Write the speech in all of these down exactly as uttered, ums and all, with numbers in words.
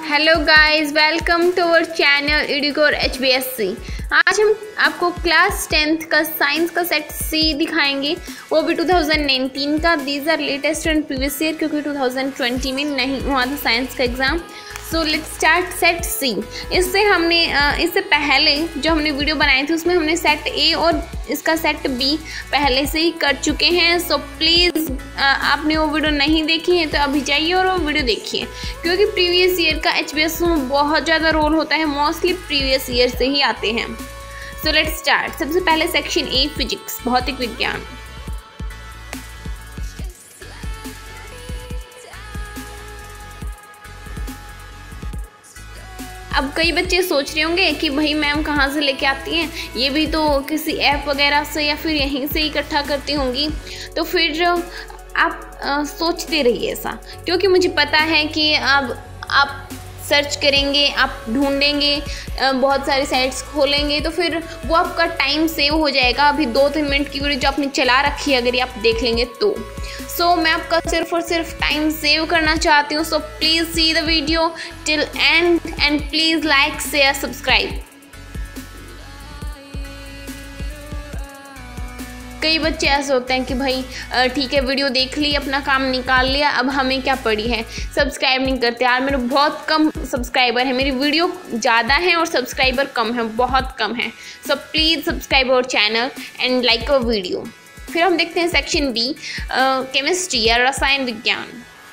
Hello guys, welcome to our channel Educore H B S C. आज हम आपको class tenth का science का सेट सी दिखाएंगे, वो भी टू थाउजेंड नाइनटीन का। These are latest and previous year, क्योंकि टू थाउजेंड ट्वेंटी में नहीं हुआ था साइंस का exam. So let's start set C. इससे हमने इससे पहले जो हमने वीडियो बनाई थी उसमें हमने सेट ए और इसका सेट बी पहले से ही कर चुके हैं। सो प्लीज़ आपने वो वीडियो नहीं देखी है तो अभी जाइए और वो वीडियो देखिए, क्योंकि प्रीवियस ईयर का एच बी एस में बहुत ज़्यादा रोल होता है, मोस्टली प्रीवियस ईयर से ही आते हैं। So let's start. सबसे पहले सेक्शन ए फिजिक्स, भौतिक विज्ञान। अब कई बच्चे सोच रहे होंगे कि भाई मैम कहाँ से लेके आती हैं, ये भी तो किसी ऐप वगैरह से या फिर यहीं से इकट्ठा करती होंगी। तो फिर आप आ, सोचते रहिए ऐसा, क्योंकि मुझे पता है कि अब आप सर्च करेंगे, आप ढूंढेंगे, बहुत सारी साइट्स खोलेंगे, तो फिर वो आपका टाइम सेव हो जाएगा। अभी दो तीन मिनट की वीडियो जो आपने चला रखी है, अगर ये आप देख लेंगे तो सो so, मैं आपका सिर्फ और सिर्फ टाइम सेव करना चाहती हूँ। So please see the video till end end please like share subscribe. कई बच्चे ऐसे होते हैं कि भाई ठीक है, वीडियो देख ली, अपना काम निकाल लिया, अब हमें क्या पड़ी है, सब्सक्राइब नहीं करते। यार मेरे बहुत कम सब्सक्राइबर है, मेरी वीडियो ज़्यादा है और सब्सक्राइबर कम है, बहुत कम है। So please subscribe our channel and like our video. फिर हम देखते हैं सेक्शन बी, केमिस्ट्री या रसायन विज्ञान।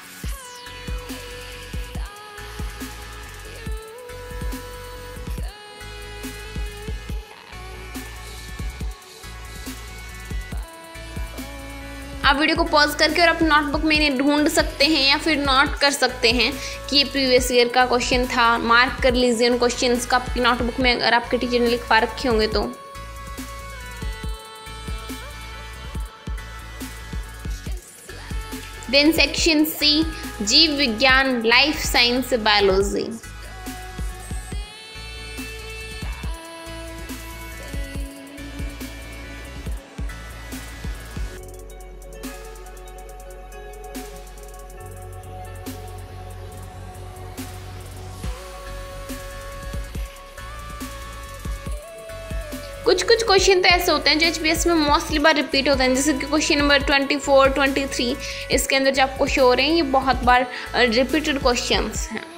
आप वीडियो को पॉज करके और अपने नोटबुक में इन्हें ढूंढ सकते हैं या फिर नोट कर सकते हैं कि ये प्रीवियस ईयर का क्वेश्चन था। मार्क कर लीजिए उन क्वेश्चंस का आपकी नोटबुक में, अगर आपके टीचर ने लिखवा रखे होंगे तो। देन सेक्शन सी, जीव विज्ञान, लाइफ साइंस, बायोलॉजी। कुछ कुछ क्वेश्चन तो ऐसे होते हैं जो एच बी एस में मोस्टली बार रिपीट होते हैं, जैसे कि question number twenty four, twenty three, इसके अंदर जो आपको शो हो रहे हैं ये बहुत बार रिपीटेड क्वेश्चंस हैं।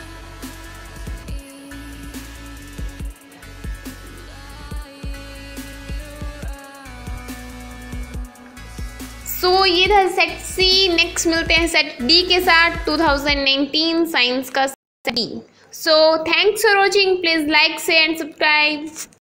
सो so, ये था सेट सी। नेक्स्ट मिलते हैं सेट डी के साथ, टू थाउजेंड नाइनटीन साइंस का set D. So thanks for watching, please like share and subscribe.